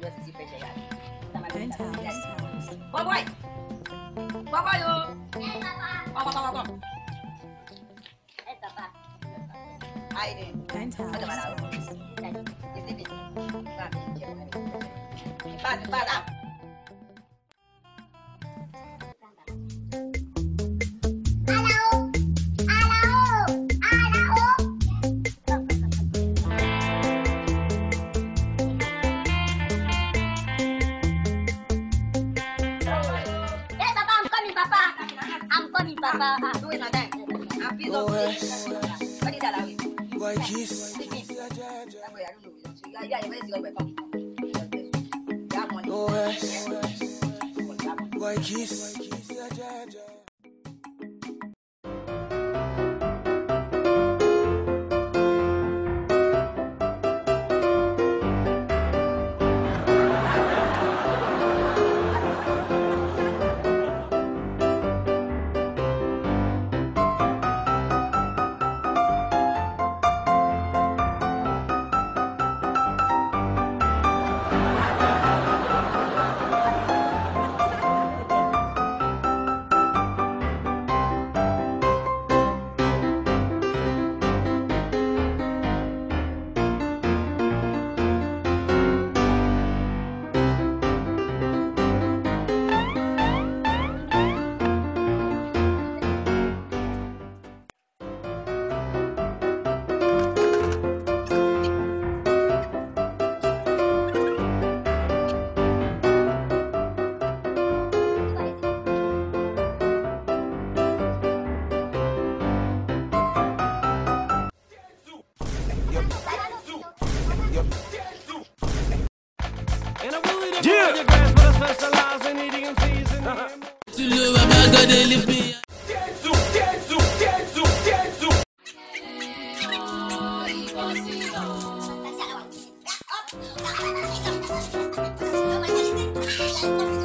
Bomboy! Bomboy yo! Papa. Ai ni. Ada mana? Di sini. Cepat lah. Papa. Duit nak dah. Habis tu. Bagi dah lah. Boy kiss. Apa ya dulu? Ya, boleh sih kau buat. Ya, mau ni. Boy kiss. Thank you.